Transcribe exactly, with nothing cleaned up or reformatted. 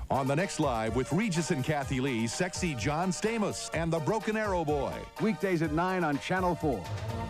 On the next Live with Regis and Kathie Lee, sexy John Stamos and the Broken Arrow Boy. Weekdays at nine on Channel four.